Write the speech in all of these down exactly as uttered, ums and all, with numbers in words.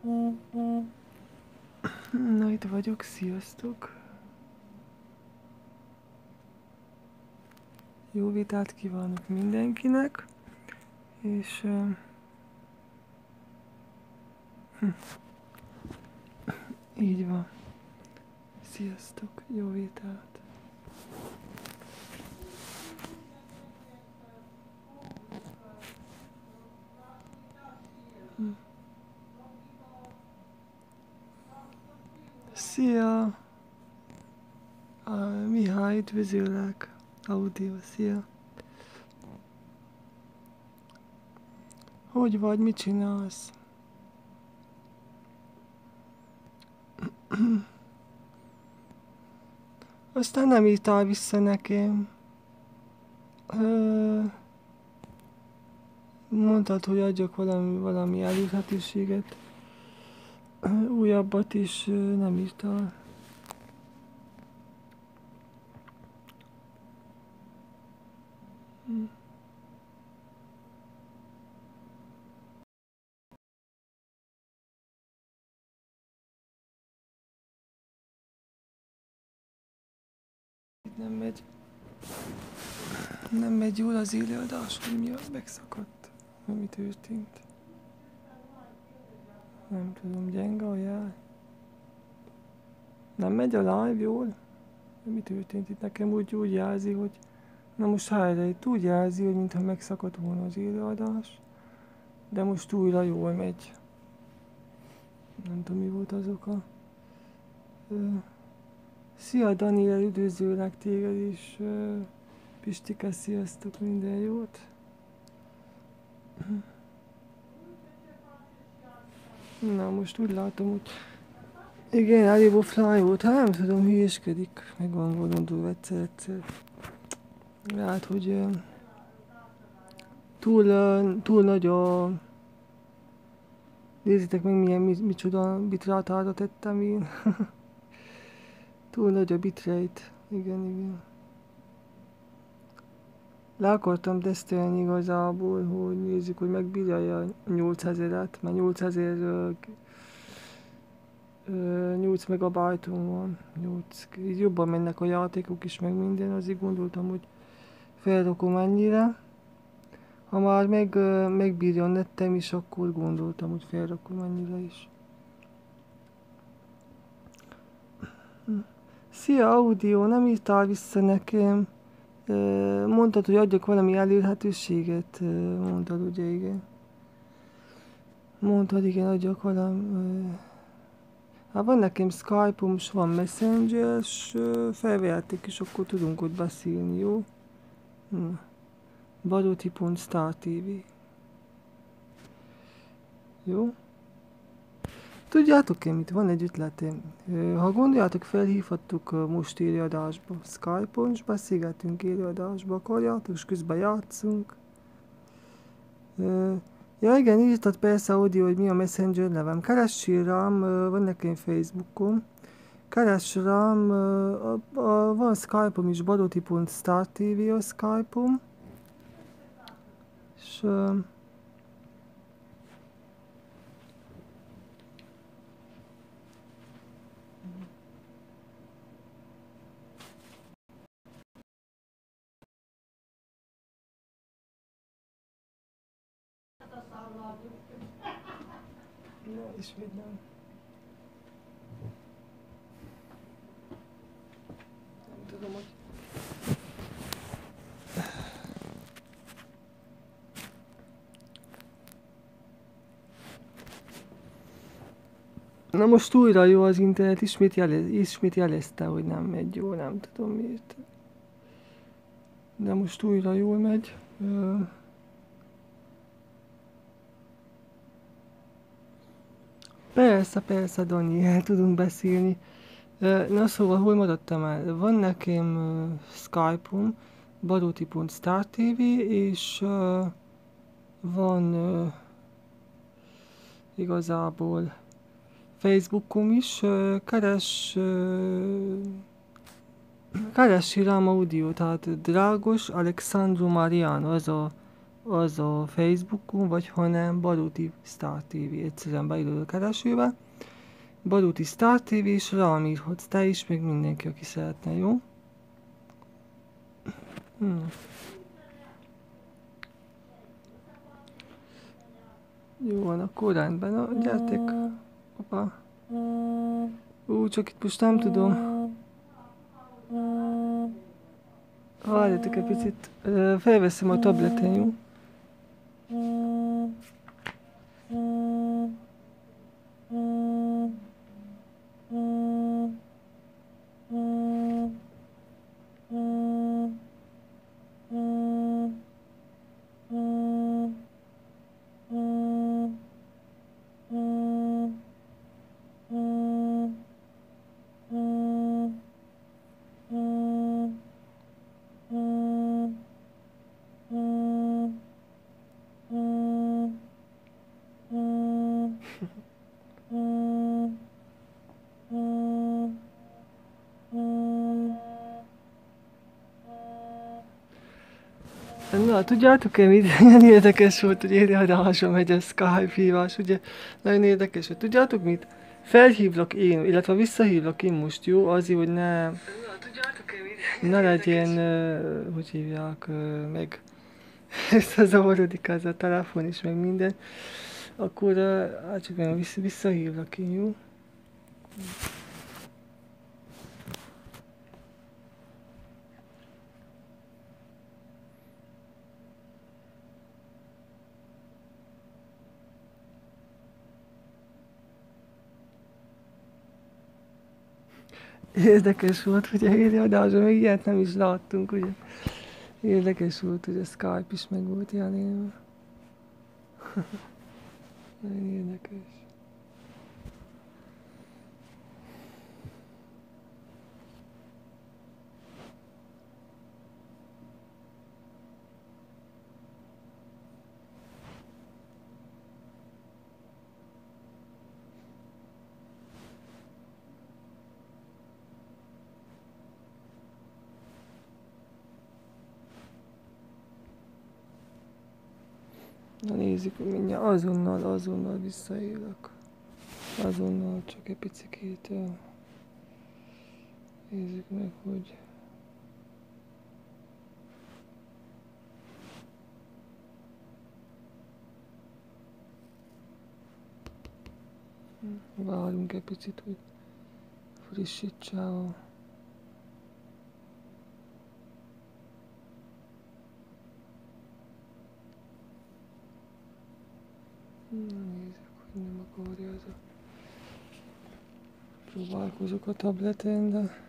Na, itt vagyok, sziasztok! Jó vitát kívánok mindenkinek, és uh, hm, így van. Sziasztok, jó vitát! Hm. Szia! Uh, Mihály, üdvözöllek! Audio, szia! Hogy vagy, mit csinálsz? Aztán nem írtál vissza nekem. Ö, mondtad, hogy adjak valami, valami elérhetőséget. Újabbat is nem írtál. Hm. Nem megy. Nem megy jól az élőadás, hogy miatt megszakadt. Mi történt? Nem tudom, gyenge a jel. Nem megy a live jól? Mi történt itt? Nekem úgy, úgy jelzi, hogy... Na most helyre, itt úgy jelzi, hogy mintha megszakadt volna az élőadás. De most újra jól megy. Nem tudom, mi volt az oka. Szia Daniel, üdvözöllek téged is. Pistike, sziasztok, minden jót. Na most úgy látom, hogy... Igen, elég offline volt, hát nem tudom, hülyéskedik. Meg van gondolva egyszer-egyszer. Hát, hogy... Túl, túl nagy a... Nézzétek meg milyen, mi, micsoda bitrátára tettem én. Túl nagy a bitrate. Igen, igen. Le akartam tesztelni igazából, hogy nézzük, hogy megbírja a nyolcezret, mert nyolcezer nyolc megabajton van. nyolc, így jobban mennek a játékok is, meg minden, azért gondoltam, hogy felrakom ennyire. Ha már meg, megbírja a nettem is, akkor gondoltam, hogy felrakom ennyire is. Szia Audio, nem írtál vissza nekem. Mondtad, hogy adjak valami elérhetőséget. Mondtad, ugye, igen. Mondtad, igen, adjak valami... Hát van nekem Skype-om, és van Messenger, és felvehetik, és akkor tudunk ott beszélni, jó? Baróti pont Star té vé. Jó? Tudjátok-e mit? Van egy ötletem. Ha gondoljátok, felhívhattuk most élőadásba Skype-on, és beszélgetünk élőadásba, akarjátok, és közben játszunk. Ja igen, írtad persze Audio, hogy mi a Messenger nevem. Keressél rám, van nekem Facebookom. Keress rám, van Skype-om is, baróti pont Star té vé a Skype-om. És... Ja, ismét nem. Nem tudom, hogy... Na most újra jó az internet, ismét, jelez, ismét jelezte, hogy nem megy jó, nem tudom miért. De most újra jól megy. Persze, persze, Dani, el tudunk beszélni. Na szóval, hol maradtam el? Van nekem uh, Skype-om, baróti pont Star té vé, és uh, van uh, igazából Facebookom is. Uh, keres, uh, keresi rám Audio, tehát Drágos Alexandru Mariano, az a, az a Facebookon, vagy hanem Baruti Star té vé. Egyszerűen beírod a keresőbe. Baruti Star té vé, és rám írhatsz te is, meg mindenki, aki szeretne, jó? Hmm. Jó van, akkor rendben, na, gyertek. Opa. Ú, csak itt most nem tudom. Várjatok egy picit. Felveszem a tableten, jó? Na, tudjátok-e mit? Ilyen érdekes volt, hogy élőadásra megy a Skype hívás, ugye? Nagyon érdekes volt. Tudjátok mit? Felhívlak én, illetve visszahívlak én most, jó? Azért, hogy ne... Na, tudjátok-e mit? Ne legyen, uh, hogy hívják, uh, meg... összezavarodik ez a telefon is, meg minden. Akkor, uh, hát csak vissza, visszahívlak én, jó? Érdekes volt, ugye élőadásban még ilyet nem is láttunk, ugye. Érdekes volt, hogy a Skype is meg volt jelenélve. Nagyon érdekes. Na nézzük, hogy mindjárt azonnal, azonnal visszaélek. Azonnal csak egy picikét uh, nézzük meg, hogy... Várunk egy picit, hogy frissítsa a... Na nézzük, hogy nem akarja ez a... Próbálkozok a tableten, de...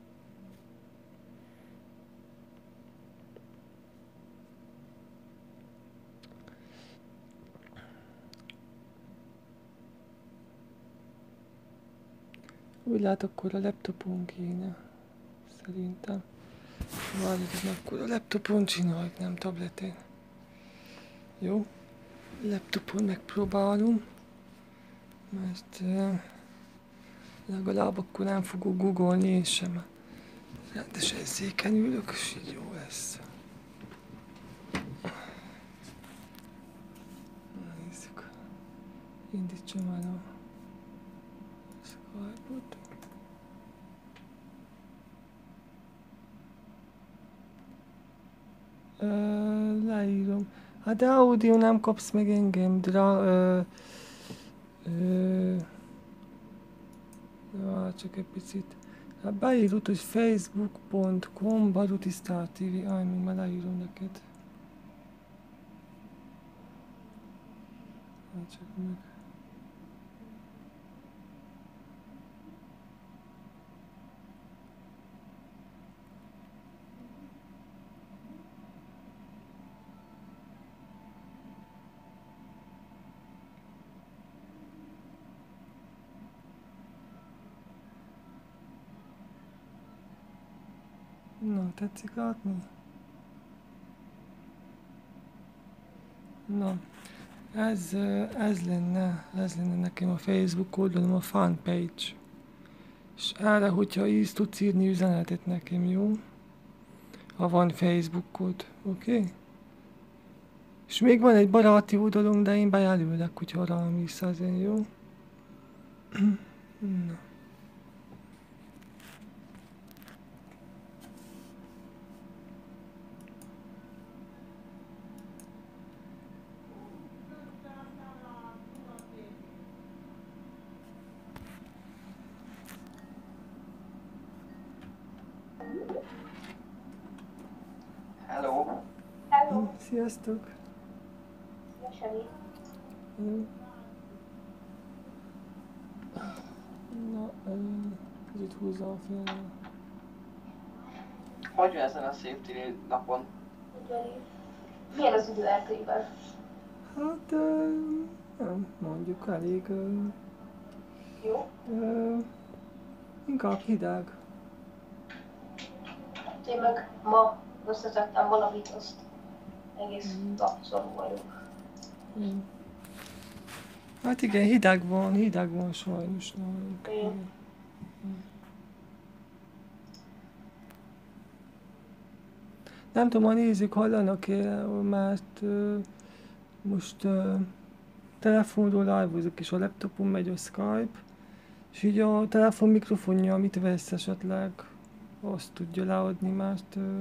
Úgy lát, akkor a laptopon kéne. Szerintem. Várjuk, akkor a laptopon csináljuk, nem tableten. Jó? Laptopon megpróbálom. Mert uh, legalább akkor nem fogok googolni én sem. Rendesen széken ülök, és így jó lesz. Nézzük. Indítsam el a Skype-ot. Uh, leírom. Hát de audio nem kapsz meg engem, dra... Uh, uh, ja, csak egy picit. Hát beírod, hogy facebook pont com Baruti Star té vé. Aj, még már leírom neked. Hát csak meg... Na, tetszik látni? Na, ez, ez lenne, ez lenne nekem a Facebook oldalom, a fanpage. És erre, hogyha így tudsz írni üzenetet nekem, jó? Ha van Facebookod, oké? Okay? És még van egy baráti oldalom, de én bejelölek, hogyha rám is azért, jó? Na. Hello. Hello, Sziasztok! szia Semi. Ö, Na, ö, kicsit húzza a félre. Hogy van ezen a szép téli napon? Udvari. Milyen az idő Erdélyben? Hát, ö, nem, mondjuk elég, ö, Jó? ö, inkább hideg. Én meg ma összetettem valamit, azt egész nap szorú vagyok. Mm. Hát igen, hideg van, hideg van sajnos nálunk. Igen. Igen. Nem tudom, a nézők hallanak-e, mert ö, most ö, telefonról live-ozok, és a laptopon megy a Skype, és így a telefon mikrofonja, amit vesz esetleg, azt tudja leadni, mert ö,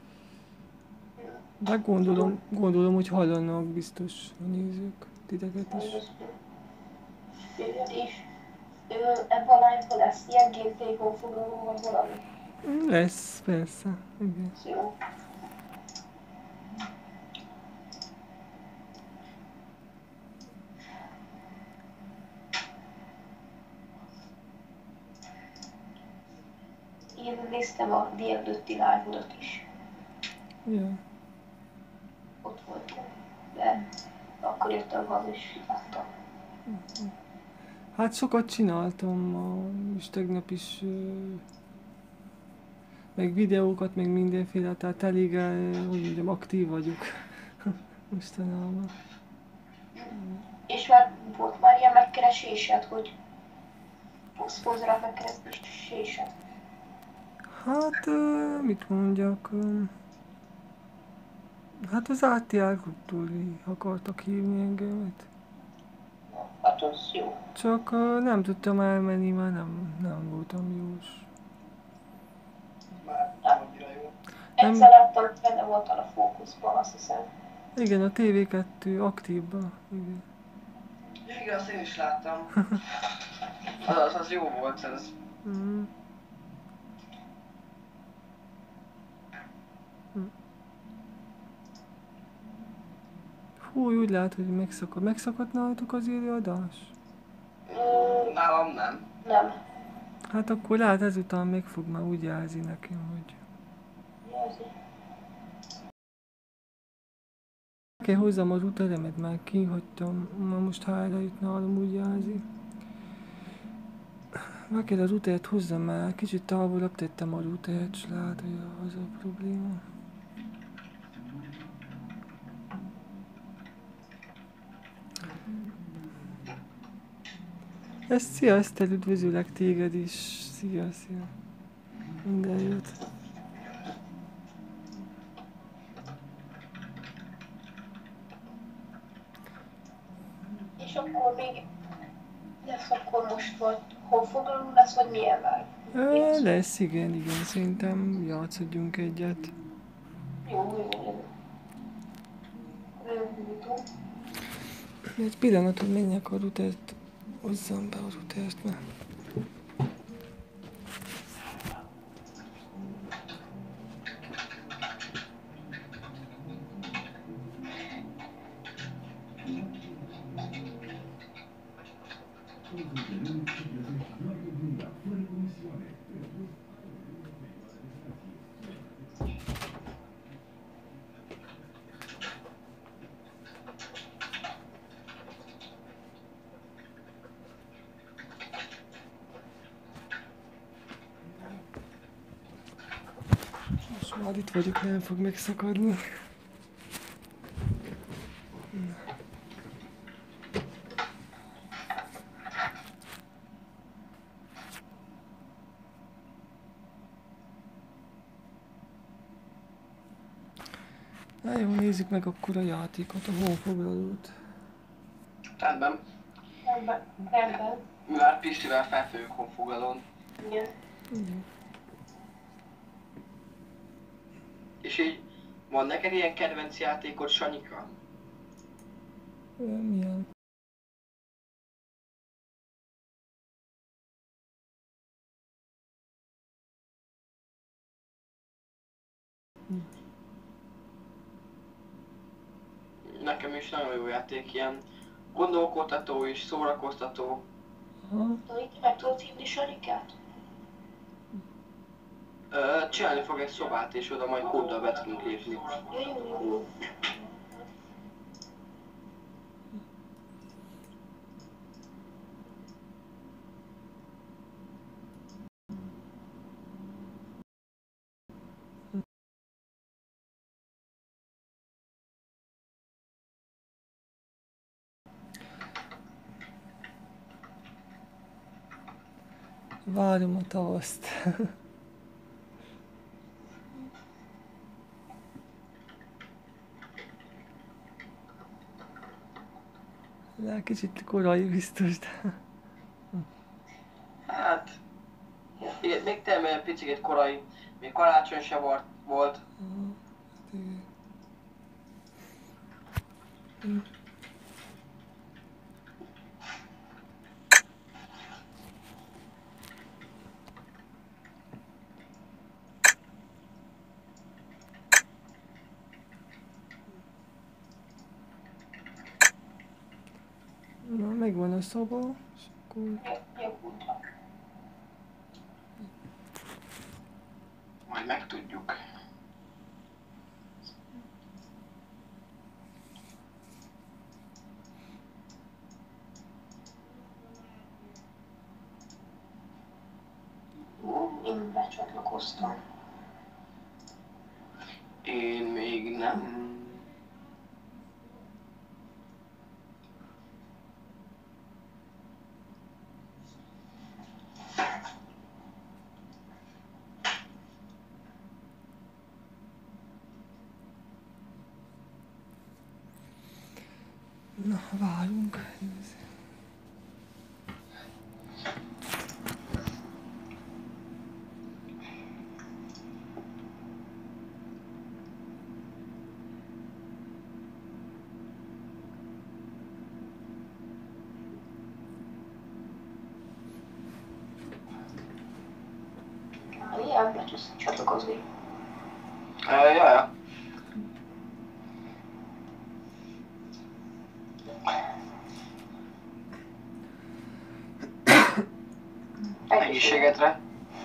de gondolom, gondolom, hogy hallanak biztos a nézők titeket is. És ö, ebben a live-ban lesz ilyen gameplay foglaló, vagy valami? Lesz, persze, igen. Jó. Én néztem a délelőtti live-odat is. Ja. Ott voltam. De akkor jöttem haza és láttam. Hát sokat csináltam ma, és tegnap is, ö, meg videókat, meg mindenféle, tehát elég, ö, hogy mondjam, aktív vagyok mostanában. És már volt már ilyen megkeresésed, hogy szponzorát megkeresésed? Hát, ö, mit mondjak, ö, hát az á té el Grouptól akartak hívni engemet. Hát az jó. Csak ö, nem tudtam elmenni, mert nem, nem voltam jós. Már nem annyira jó. Nem. Egyszer láttam, hogy benne voltál a fókuszban, azt hiszem. Igen, a té vé kettő aktívban, igen. Igen, azt én is láttam. Az, az, az jó volt, ez. Mm. Mm. Hú, úgy lehet, hogy megszakad. Megszakadt nálatok az élőadás? Mm, Nálam nem. nem. Hát akkor lehet ezután még fog már úgy jelzi nekem, hogy... Jelzi. Meg kell hozzam a routeremet, már kihagytam, ma most hájra jut nálam, úgy jelzi. Meg kell a routert hozzam, mert kicsit távolabb tettem a routert, és lehet, hogy az a probléma. Ezt, szia Eszter, üdvözöllek téged is. Szia, szia. Minden jót. És akkor még lesz akkor most vagy honfoglaló lesz, vagy milyen live? Ö, lesz, igen, igen, szerintem játszodjunk egyet. Jó, jó, jó. Rövidítő. Egy pillanatot menjek a routert, hozzam be a routert, mert... Most már itt vagyok, nem fog megszakadni. Na jó, nézzük meg akkor a játékot, a honfoglalót. Rendben. Rendben. Rendben. Mivel Pistivel felfőjük honfoglalón. Igen. Igen. És így, van neked ilyen kedvenc játékod, Sanyika? Ö, Milyen? Nekem is nagyon jó játék, ilyen gondolkodtató és szórakoztató. Aha. Na, itt meg tudod hívni Sarikát? Ö, csinálni fog egy szobát, és oda majd kóddal be tudunk lépni. Jó, jó, jó, jó. Várom a tavaszt. De kicsit korai biztos, de... Hát, igen, még termélyen picit korai, még karácsony se volt. volt. Aha, hát igen. Hm. Na, megvan a szoba, és akkor... Nyugodtan. Majd megtudjuk. Én becsatlakoztam. Én még nem. Na, várunk. Ilyen be tudsz csatlakozni. Uh, ja, ja. Egészségedre.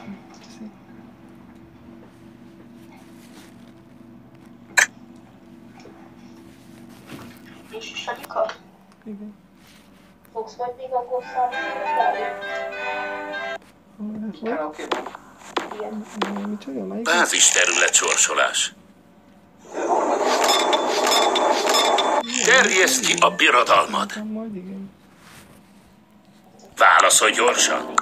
És Sarika, Igen. fogsz majd még akkor számolni? Hogy? Karaoke-ban. Igen. Micsoda, melyik? Bázis terület sorsolás. Terjeszd ki a birodalmad. Nekem majd igen. Válaszolj gyorsan.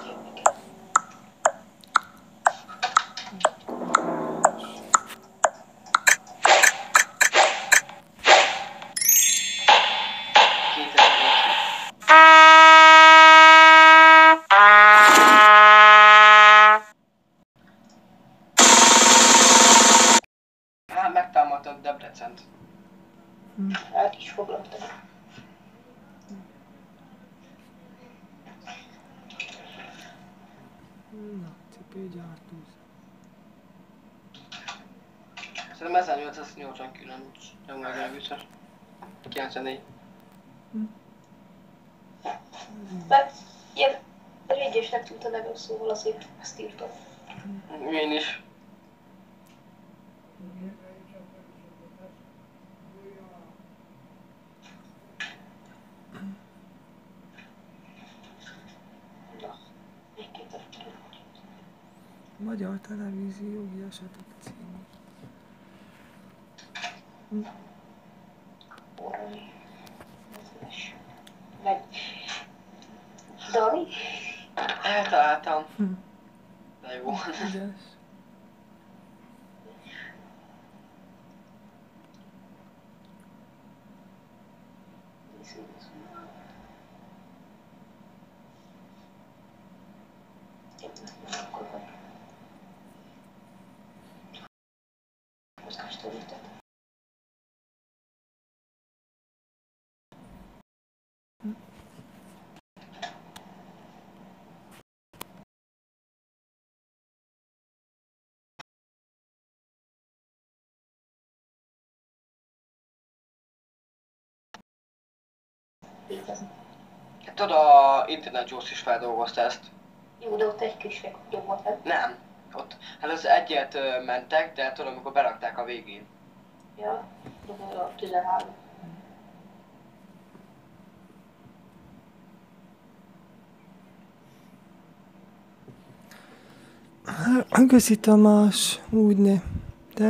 Hát megtámadtad Debrecent. Hát is foglaltam. Na, cipőgyártó. Szerintem ezernyolcszáznyolcvankilenc, nem vagyok biztos. kilencvennégy. Mert ilyen régyesnek tűnt a nevem, szóval azért ezt írtam. Én is. Na, még két ötlet. Magyar Televízió Híresetek című. Orrai. Meg... Dani? Eltaláltam. Hm. De jó. Ügyes. színész. Én nem akkor vagy. Mozgástól írtad. Létezni. Hát tudod, a Internet Jones is feldolgozta ezt. Jó, de ott egy kis jobb volt, hát? Nem. Ott, hát az egyet ö, mentek, de tudod, amikor berakták a végén. Ja, a tizenhárom. Köszi Tamás, úgy ne. De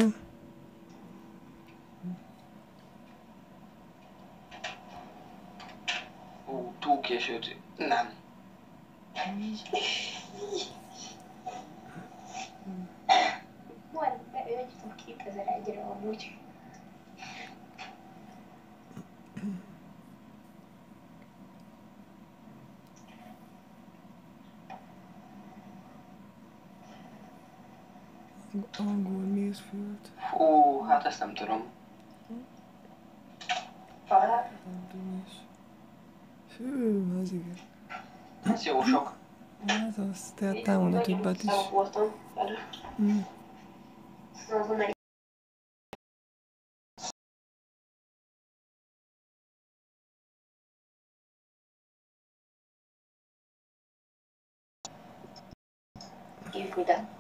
Ú, túl későt. Nem. Majd beölgyítem kétezer-egyre amúgy. angol mézföld. Hú, hát ezt nem tudom. Talán. Nem tudom is. Fő, az igen. Ez jó sok. Hát az, tehettem volna többet is. Számok voltam előtt. Mm. Azon egy évfújtán.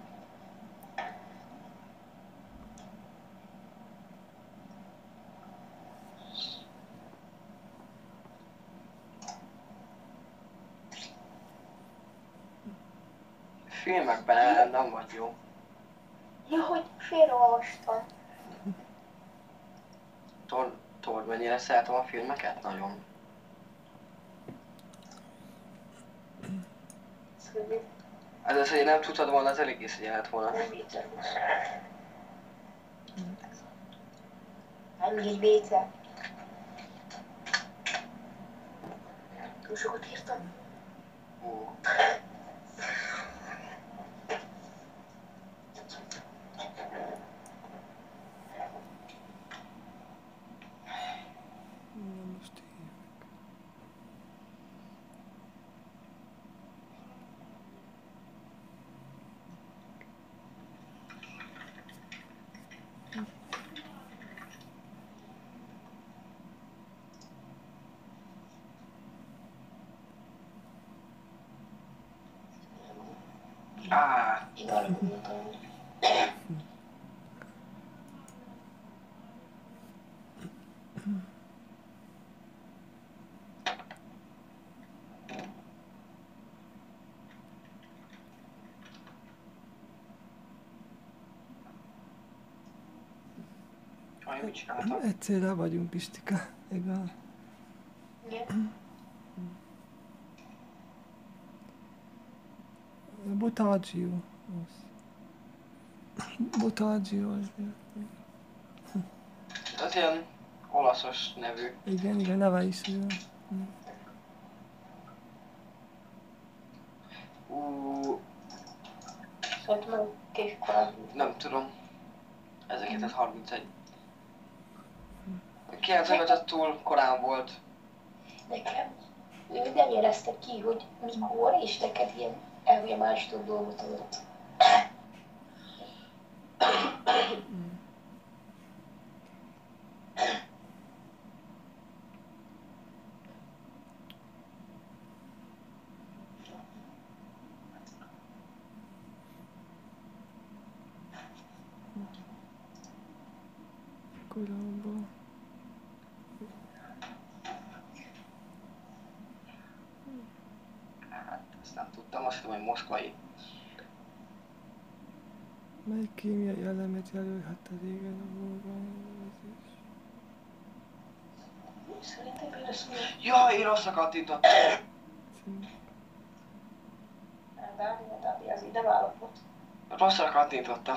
Filmekben nem vagy jó. Ja, hogy félreolvastam. Tudod, tudod, mennyire szeretem a filmeket? Nagyon. Szóval Ez az, hogy nem tudtad volna, az eléggé szégyen lett volna. nem viccelős. Nem így vécel. Túl sokat írtam. Ú. Na most hívek. Á, Én arra gondoltam, hogy Aj, mit csináltam? Egyszerre vagyunk, Pistika. Egal. igen. Botaggio. Az. Botaggio az. Ez ilyen olaszos nevű. Igen, igen, neve is olyan. Ú, Szerintem nagyon késő korán. nem tudom. ezerkilencszázharmincegy. kilencvenöt túl korán volt. Nekem ő nem érezte ki, hogy mikor, és neked ilyen elmélyemásított dolgot adott. Korábban. Hát, ezt nem tudtam, azt hiszem, hogy moszkvai. Melyik kémiai elemet jelölhette régen a borban? Szerintem ő lesz olyan. Ja, én rosszra kattintottam. Dádi, Dádi, az így nem állapot. Rosszra kattintottam.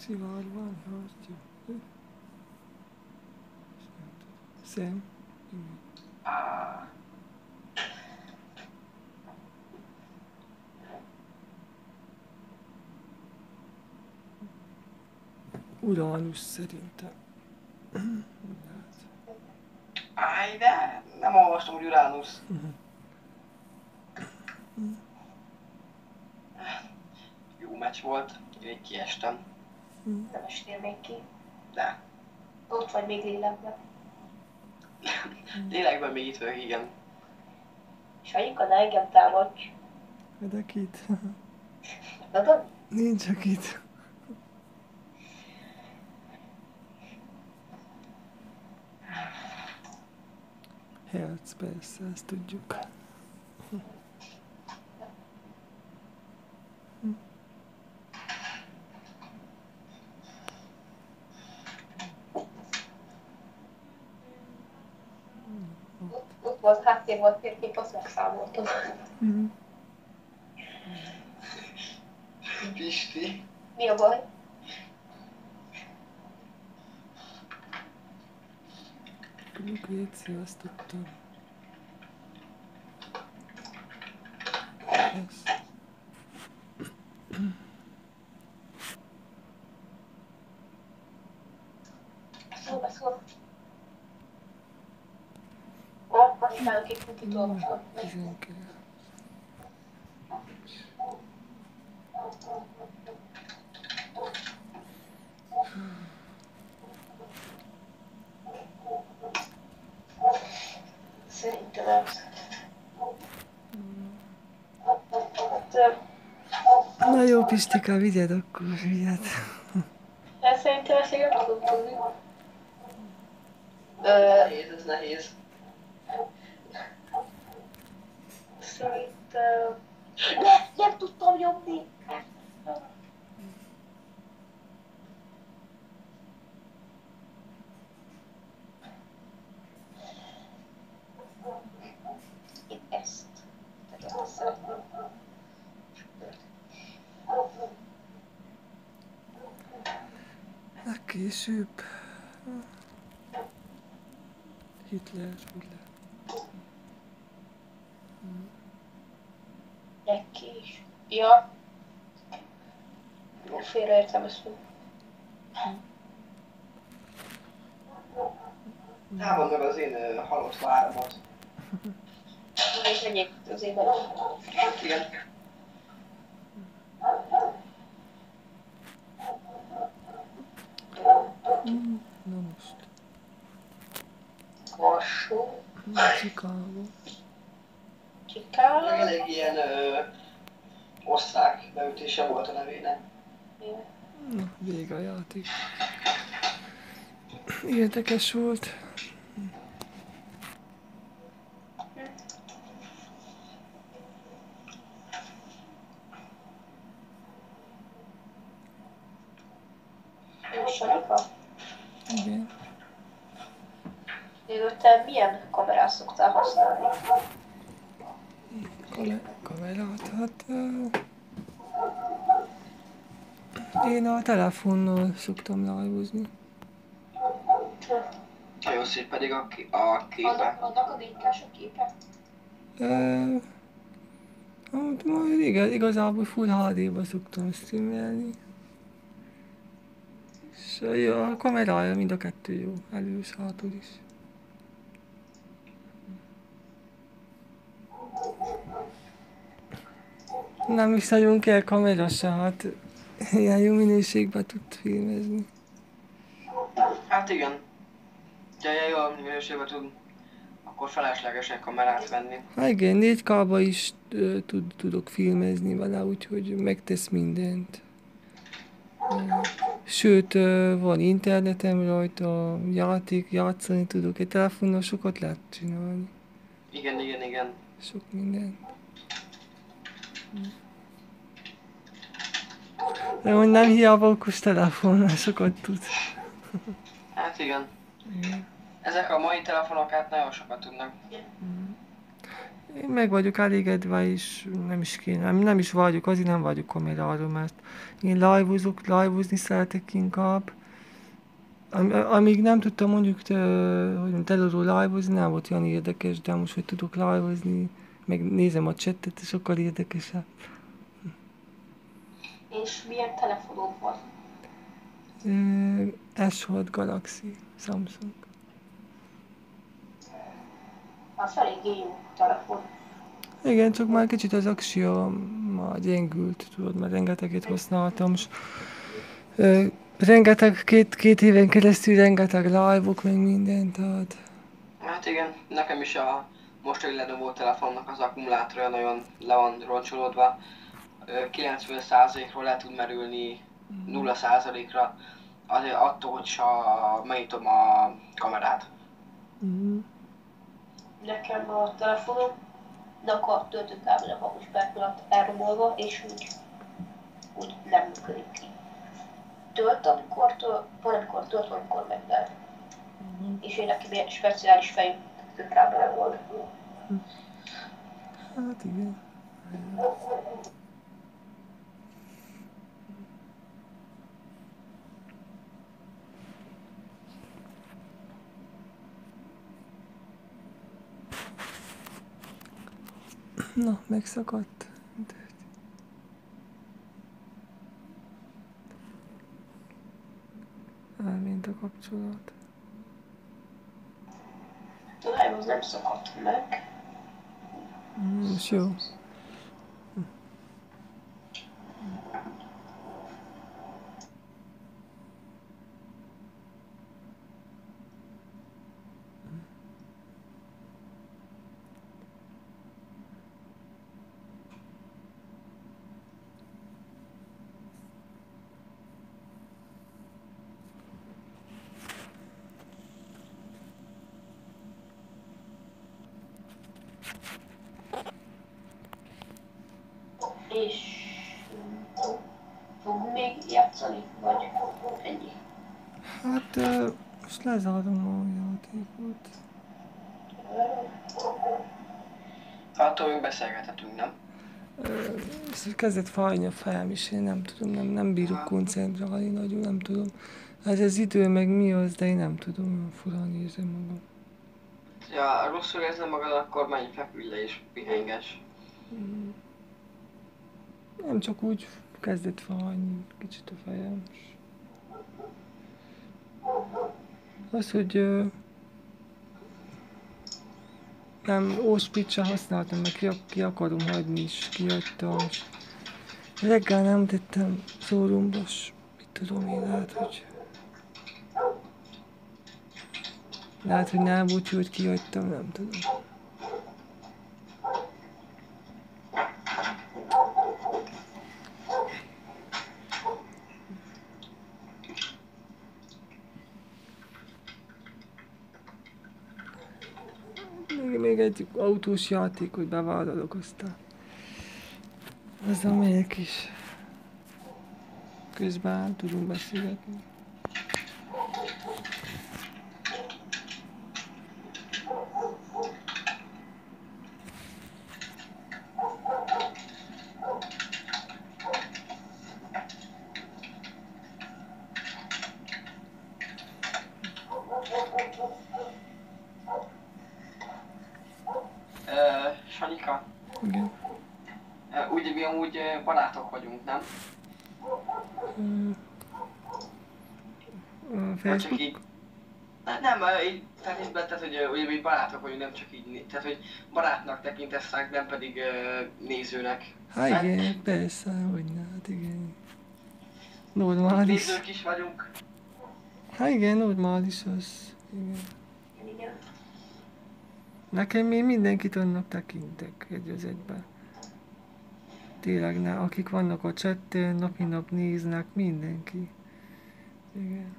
Szivár van, hartja. Szem. Á, Uranus szerintem. Áj, de nem olvastam, hogy Uranus. Jó meccs volt, én így kiestem. Nem estél még ki. De Ott vagy még lélekben. lélekben még itt vagyok, igen. És anyuka, ne engem támadj. De kit? Tudod? Nincs akit. Herc, persze, ezt tudjuk. Ott, ott volt, háttér volt térkép, azt megszámoltam. Mhm. Pisti. Mi a baj? Lukrécia, azt tudtam. Ez. Szól, beszól. Ó, azt csinálok egy kutit olvastam. tizenkilenc. Szerintem ez. Hát, Na jó, Pistika, vigyed akkor, vigyed. hát szerintem ezt én nem tudom tudni. Ö, Nehéz, ez nehéz. Szerintem... Ne, nem tudtam nyomni! Én ezt. Tehát ezt szeretném. Legkésőbb. Hitler, Hitler. Legkés. Ja. Félreértem ezt. Támad meg az én ö, halott váramat. És egyéb az éven. Igen. Na most. Kassú. Chicago. Chicago. Meg elég ilyen ö, osztrák beütése volt a nevének. Na, vége a játék. Érdekes volt. Sanika? Igen. Végül te milyen kamerát szoktál használni? Kale- kamerát, hát... Uh, én a telefonnal szoktam live-ozni. Nagyon szép pedig a, ki- a képe. Annak, annak a díjkás a képe? Uh, hát majd igen, igazából Full há dé-ba szoktam streamelni. És a, a kamerája mind a kettő jó, elő és hátul is. Nem is nagyon kell kamera se, hát ilyen jó minőségben tud filmezni. Hát igen. Ha ilyen jó minőségben tud, akkor feleslegesen kamerát venni. Hát igen, négy ká-ba is ö, tud, tudok filmezni vele, úgyhogy megtesz mindent. Ö, Sőt, ö, van internetem rajta, játék, játszani tudok, egy telefonnal sokat lehet csinálni. Igen, igen, igen. Sok minden. De hogy nem hiába okos telefonnal sokat tud. Hát igen. Ezek a mai telefonok hát nagyon sokat tudnak. Én meg vagyok elégedve, és nem is kéne, nem, nem is vagyok, azért nem vagyok kameráról, mert én live-ozok, live-ozni szeretek inkább. Am, amíg nem tudtam mondjuk, te, hogy telóról live-ozni, nem volt olyan érdekes, de most, hogy tudok live-ozni, meg nézem a chattet, és sokkal érdekesebb. És milyen telefonod van? Ö, es hat Galaxy, Samsung. Az eléggé jó telefon. Igen, csak már kicsit az aksia már gyengült, tudod, mert rengeteget használtam, és ö, rengeteg, két, két éven keresztül rengeteg live-ok, meg minden, tehát... Hát igen, nekem is a mostani ledobó telefonnak az akkumulátora nagyon le van roncsolódva. Ö, kilencven százalékról le tud merülni nulla százalékra, azért attól, hogy sa megnyitom a kamerát. Mm. Nekem a telefonomnak a töltőkábele van most per pillanat elromolva, és úgy, úgy nem működik ki. Tölt, amikor tölt, van amikor tölt, van amikor meg nem. És én nekem ilyen speciális fejű töltőkábele volt. Hát igen. Na, megszakadt. Elment a kapcsolat. Talán az nem szakadt meg. Mm, most jó. És fog még játszani, vagy ennyi? Hát ö, most lezárom a játékot. Attól még beszélgethetünk, nem? Ö, Ezt kezdett fájni a fejem is, én nem tudom, nem, nem bírok koncentrálni, nagyon nem tudom. Ez az idő meg mi az, de én nem tudom, olyan furán érzem magam. Ja, rosszul érzed magad, akkor menj, feküdj le és pihenges. Nem, csak úgy kezdett fájni kicsit a fejem. Az, hogy ö, nem, óspit se használtam, meg ki, ki akarom hagyni is, kihagytam. És reggel nem tettem szóromba, s mit tudom én, lehet, hogy... Lehet, hogy nem volt jó, hogy kihagytam, nem tudom. Még, még egy autós játékot bevállalok, aztán azzal megyek is. Közben tudunk beszélgetni. Ö, Sanyika, Igen. ö, úgy, mi amúgy ö, barátok vagyunk, nem? A Vagy csak Facebook? így... Ne, nem, ö, így, tehát így, tehát, hogy ö, ugye mi barátok vagyunk, nem csak így, né- tehát hogy barátnak tekintesz ránk, nem pedig ö, nézőnek. Hát igen, persze, hogyne, hát igen. Normális. Nézők is vagyunk. Hát igen, normális az. Igen. Igen. Nekem én mindenkit annak tekintek egy az egyben. Tényleg, ne, akik vannak a chatten, napi nap néznek, mindenki. Igen.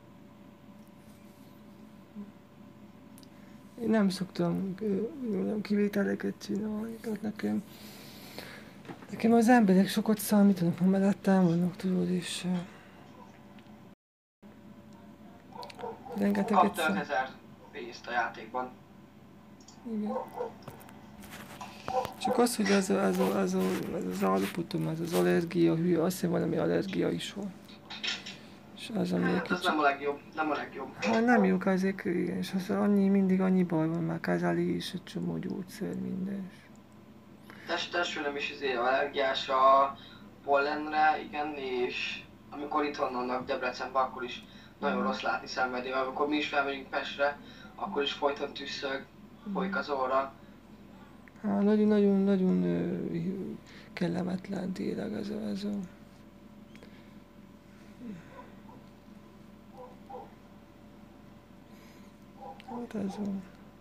Én nem szoktam ö, nem kivételeket csinálni, tehát nekem, nekem az emberek sokat számítanak, ha mellettem vannak, tudod, és uh, rengeteget Kapta szám... ötezer pénzt a játékban. Igen. Csak az, hogy ez, a, ez, a, ez, a, ez az állapotom, ez az allergia hülye, azt hiszem valami allergia is van. És az, ami egy Hát az kicsit... nem a legjobb, nem a legjobb. Hát nem jók ezek, igen, és az annyi, mindig annyi baj van, már kezelés, egy csomó gyógyszer, minden. Test, testvérem is izé allergiás a pollenre, igen, és amikor itt vannak Debrecenben, akkor is nagyon rossz látni szenvedél. Amikor mi is felmegyünk Pestre, akkor is folyton tüsszög, folyik az orra. Hát nagyon-nagyon-nagyon kellemetlen tényleg ez a, ez a... Hát ez a...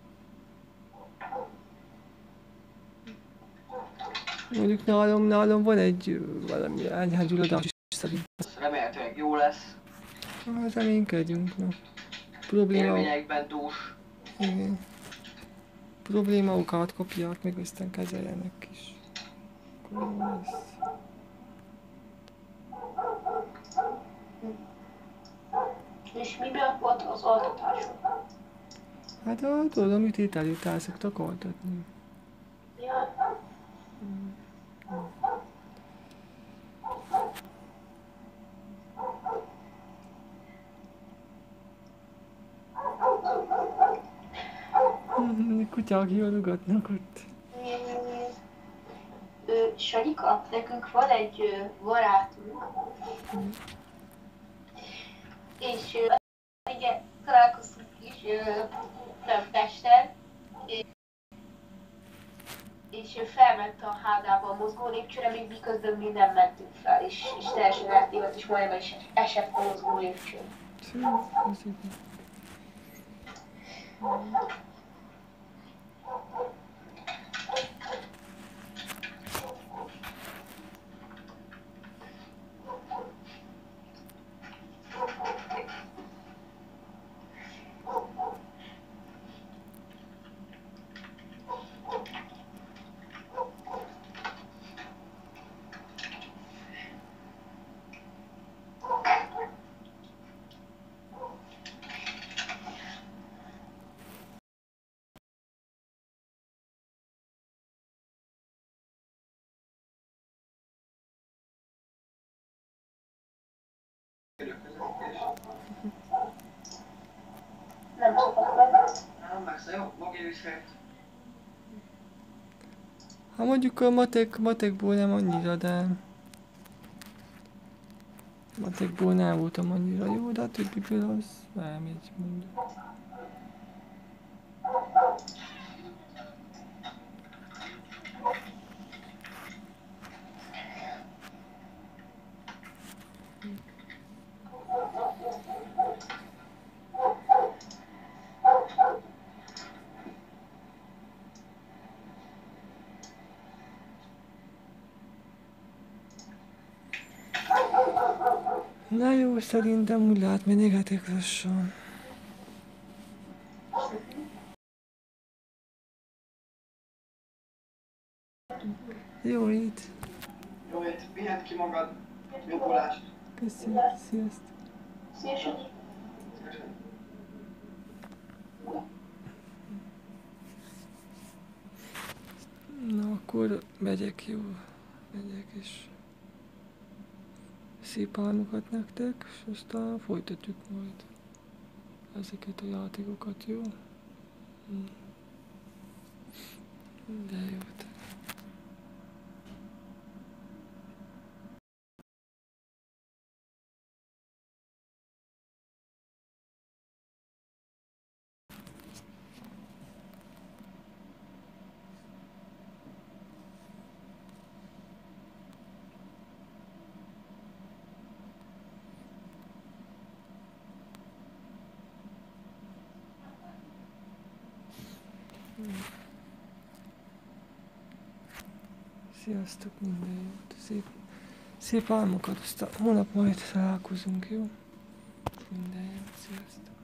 Mondjuk nálam, nálam van egy ö, valami enyhegyulladás is szerintem. Remélhetőleg jó lesz. Hát reménykedjünk, no. Probléma... Élményekben dús. Igen. Problémáokat kapják, meg aztán kezeljenek is. Akkor jó lesz. És mi miatt volt az altatásod? Hát a tudod, a műtét előtt el szoktak altatni. Ja, Mhm, kutyák jologatnak ott. Ö, Sanyika, nekünk van egy ö, barátunk, és ö, ugye találkoztunk is ö, nem Pesten, és, és ő felment a hádába a mozgó lépcsőre, még miközben mi nem mentünk fel, és, és teljesen eltévedt, és majdnem is esett a mozgó lépcsőn. Szép, ez igen. Nem szokott meg. Nem, persze, jó, maga viszont. Ha mondjuk a matek, matekból nem annyira, de... Matekból nem voltam annyira jó, de a többiből az elmegy, mondjuk. Na jó, szerintem úgy lát, mennégetek lassan. Jó hét. Jó hét, pihent ki magad. Jobbulást. Köszönjük, sziasztok. Szia, Sanyi. Szívesen. Na akkor megyek, jó. Megyek és szép álmokat nektek, és aztán folytatjuk majd ezeket a játékokat, jó? Hm. De jót. Sziasztok, minden jót. Szép, szép álmokat, aztán holnap majd találkozunk, jó? Minden jót, sziasztok.